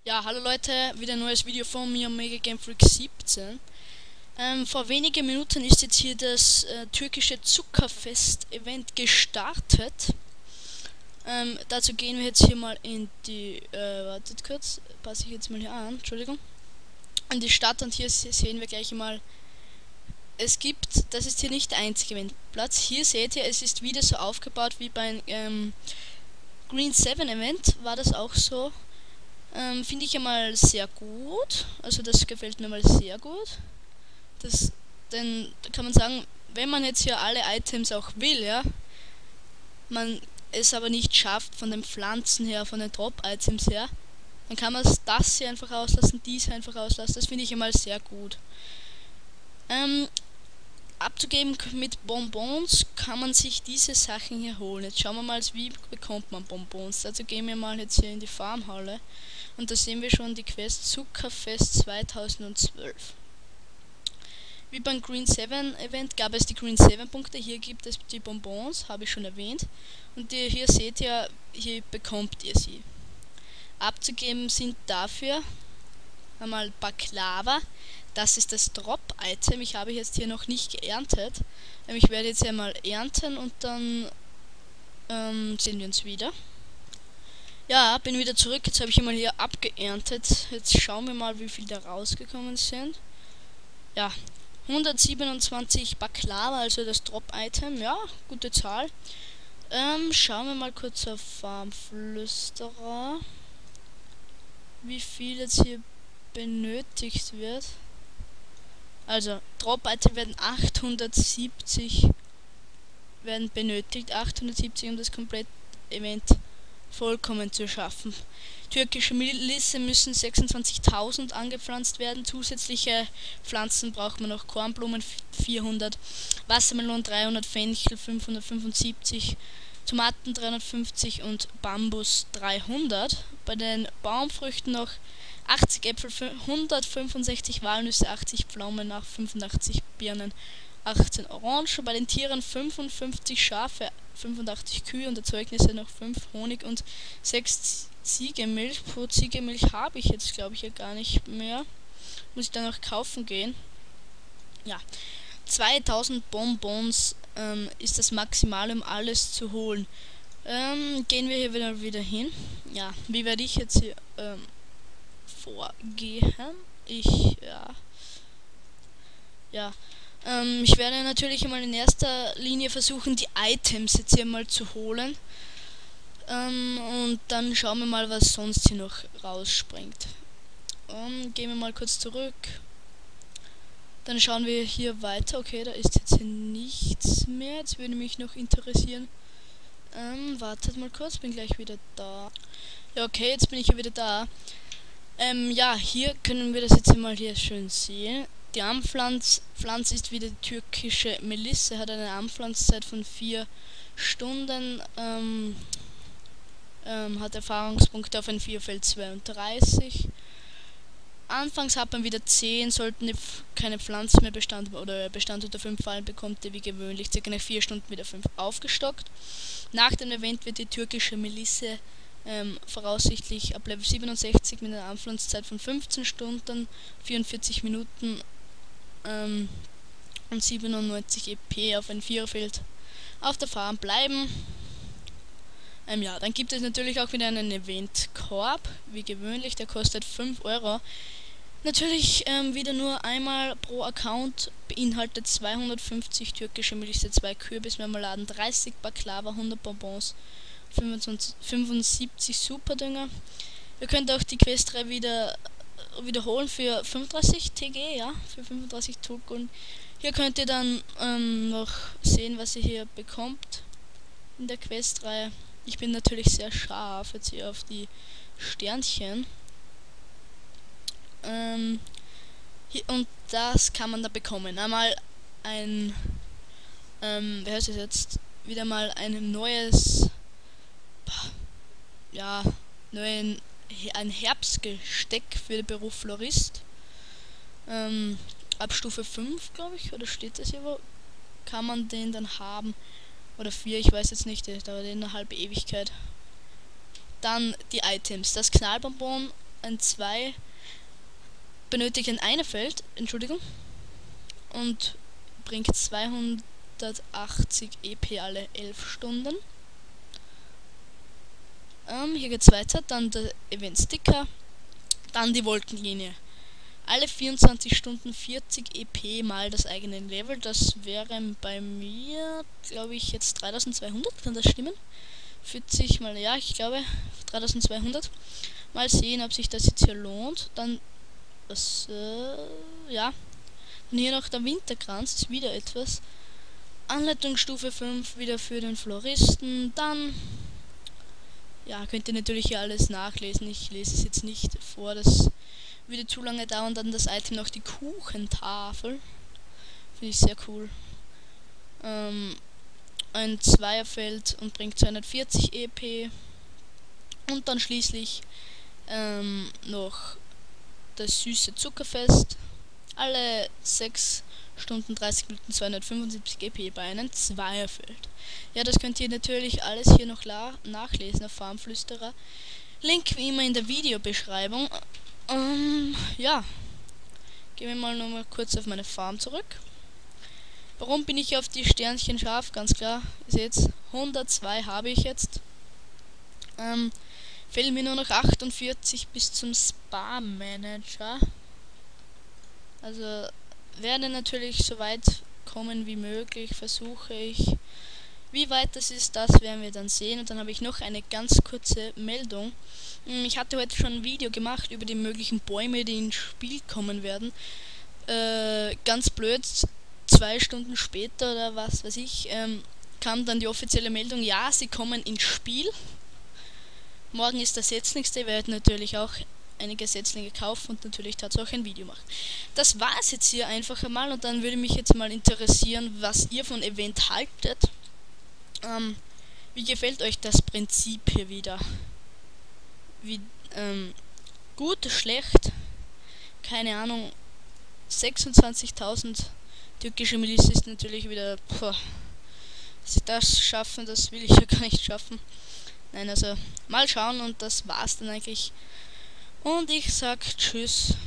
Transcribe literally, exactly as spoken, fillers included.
Ja, hallo Leute, wieder ein neues Video von mir, Mega Game Freak siebzehn. Ähm, vor wenigen Minuten ist jetzt hier das äh, türkische Zuckerfest-Event gestartet. Ähm, dazu gehen wir jetzt hier mal in die, äh, wartet kurz, passe ich jetzt mal hier an, Entschuldigung. In die Stadt und hier sehen wir gleich mal, es gibt, das ist hier nicht der einzige Eventplatz. Hier seht ihr, es ist wieder so aufgebaut wie beim ähm, Green sieben Event, war das auch so. Ähm, Finde ich ja mal sehr gut. Also das gefällt mir mal sehr gut. Das, denn da kann man sagen, wenn man jetzt hier alle Items auch will, ja, man es aber nicht schafft von den Pflanzen her, von den Drop-Items her, dann kann man das hier einfach auslassen, dies einfach auslassen. Das finde ich ja mal sehr gut. Ähm, abzugeben mit Bonbons kann man sich diese Sachen hier holen. Jetzt schauen wir mal, wie bekommt man Bonbons. Dazu gehen wir mal jetzt hier in die Farmhalle. Und da sehen wir schon die Quest Zuckerfest zweitausendzwölf. Wie beim Green sieben Event gab es die Green sieben Punkte, hier gibt es die Bonbons, habe ich schon erwähnt. Und die, hier seht ihr, hier bekommt ihr sie. Abzugeben sind dafür einmal Baklava, das ist das Drop-Item, ich habe jetzt hier noch nicht geerntet. Ich werde jetzt einmal ernten und dann ähm, sehen wir uns wieder. Ja, bin wieder zurück. Jetzt habe ich mal hier abgeerntet. Jetzt schauen wir mal, wie viel da rausgekommen sind. Ja, hundertsiebenundzwanzig Baklava, also das Drop-Item. Ja, gute Zahl. Ähm, schauen wir mal kurz auf Farmflüsterer, wie viel jetzt hier benötigt wird. Also, Drop-Item werden achthundertsiebzig werden benötigt. achthundertsiebzig, um das komplette Event vollkommen zu schaffen. Türkische Melisse müssen sechsundzwanzigtausend angepflanzt werden. Zusätzliche Pflanzen braucht man noch Kornblumen vierhundert, Wassermelonen dreihundert, Fenchel fünfhundertfünfundsiebzig, Tomaten dreihundertfünfzig und Bambus dreihundert. Bei den Baumfrüchten noch achtzig Äpfel, hundertfünfundsechzig Walnüsse, achtzig Pflaumen, nach fünfundachtzig Birnen, achtzehn Orangen. Bei den Tieren fünfundfünfzig Schafe, fünfundachtzig Kühe und Erzeugnisse noch fünf Honig und sechs Ziegenmilch. Pro Ziegenmilch habe ich jetzt, glaube ich, ja gar nicht mehr. Muss ich dann noch kaufen gehen. Ja, zweitausend Bonbons ähm, ist das Maximal, um alles zu holen. Ähm, gehen wir hier wieder, wieder hin. Ja, wie werde ich jetzt hier ähm, vorgehen? Ich, ja, ja, ähm, ich werde natürlich einmal in erster Linie versuchen, die Items jetzt hier mal zu holen. Ähm, und dann schauen wir mal, was sonst hier noch rausspringt. Ähm, gehen wir mal kurz zurück. Dann schauen wir hier weiter. Okay, da ist jetzt hier nichts mehr. Jetzt würde mich noch interessieren. Ähm, wartet mal kurz, bin gleich wieder da. Ja, okay, jetzt bin ich ja wieder da. Ähm, ja, hier können wir das jetzt mal hier schön sehen. Die Anpflanz Pflanze ist wie die türkische Melisse, hat eine Anpflanzzeit von vier Stunden, ähm, ähm, hat Erfahrungspunkte auf ein Vierfeld zweiunddreißig. Anfangs hat man wieder zehn, sollten keine Pflanzen mehr Bestand oder Bestand unter fünf fallen, bekommt ihr wie gewöhnlich ca. nach vier Stunden wieder fünf aufgestockt. Nach dem Event wird die türkische Melisse ähm, voraussichtlich ab Level siebenundsechzig mit einer Anpflanzzeit von fünfzehn Stunden, vierundvierzig Minuten ähm, und siebenundneunzig E P auf ein Viererfeld auf der Farm bleiben. Ähm, ja, dann gibt es natürlich auch wieder einen Event-Korb, wie gewöhnlich, der kostet fünf Euro. Natürlich ähm, wieder nur einmal pro Account, beinhaltet zweihundertfünfzig türkische Melisse, zwei Kürbismarmeladen, dreißig Baklava, hundert Bonbons, fünfundzwanzig, fünfundsiebzig Superdünger. Ihr könnt auch die Quest drei wieder wiederholen für fünfunddreißig T G, ja, für fünfunddreißig Tulkun. Hier könnt ihr dann ähm, noch sehen, was ihr hier bekommt in der Questreihe. Ich bin natürlich sehr scharf jetzt hier auf die Sternchen. Ähm, hier, und das kann man da bekommen. Einmal ein, ähm, wer heißt es jetzt? Wieder mal ein neues, ja, neuen, ein Herbstgesteck für den Beruf Florist. Ähm, ab Stufe fünf, glaube ich, oder steht das hier wo? Kann man den dann haben. Oder vier, ich weiß jetzt nicht, das dauert eine halbe Ewigkeit. Dann die Items. Das Knallbonbon ein zwei benötigt ein einer Feld, Entschuldigung, und bringt zweihundertachtzig E P alle elf Stunden. Ähm, hier geht's weiter, dann der Event Sticker, dann die Wolkenlinie. Alle vierundzwanzig Stunden vierzig E P mal das eigene Level, das wären bei mir, glaube ich, jetzt dreitausendzweihundert, kann das stimmen? vierzig mal, ja, ich glaube, dreitausendzweihundert. Mal sehen, ob sich das jetzt hier lohnt. Dann, was, äh, ja. Und hier noch der Winterkranz, ist wieder etwas. Anleitung Stufe fünf, wieder für den Floristen. Dann, ja, könnt ihr natürlich hier alles nachlesen. Ich lese es jetzt nicht vor, das würde zu lange dauern. Dann das Item noch die Kuchentafel. Finde ich sehr cool. Ähm, ein Zweierfeld und bringt zweihundertvierzig E P. Und dann schließlich ähm, noch das süße Zuckerfest. Alle sechs Stunden dreißig Minuten zweihundertfünfundsiebzig E P bei einem Zweierfeld. Ja, das könnt ihr natürlich alles hier noch nachlesen auf Farmflüsterer. Link wie immer in der Videobeschreibung. Ähm, ja, gehen wir mal nochmal kurz auf meine Farm zurück. Warum bin ich auf die Sternchen scharf? Ganz klar, ihr seht, hundertzwei habe ich jetzt. Ähm, fehlen mir nur noch achtundvierzig bis zum Spa-Manager. Also werde natürlich so weit kommen wie möglich, versuche ich. Wie weit das ist, das werden wir dann sehen. Und dann habe ich noch eine ganz kurze Meldung. Ich hatte heute schon ein Video gemacht über die möglichen Bäume, die ins Spiel kommen werden. Äh, ganz blöd, zwei Stunden später oder was weiß ich, ähm, kam dann die offizielle Meldung, ja, sie kommen ins Spiel. Morgen ist das Setzlingste, ich werde natürlich auch einige Setzlinge kaufen und natürlich dazu auch ein Video machen. Das war es jetzt hier einfach einmal und dann würde mich jetzt mal interessieren, was ihr von Event haltet. Ähm, wie gefällt euch das Prinzip hier wieder? Wie, ähm, gut, schlecht, keine Ahnung, sechsundzwanzigtausend türkische Miliz ist natürlich wieder, boah, dass sie das schaffen, das will ich ja gar nicht schaffen. Nein, also mal schauen und das war's dann eigentlich. Und ich sag tschüss.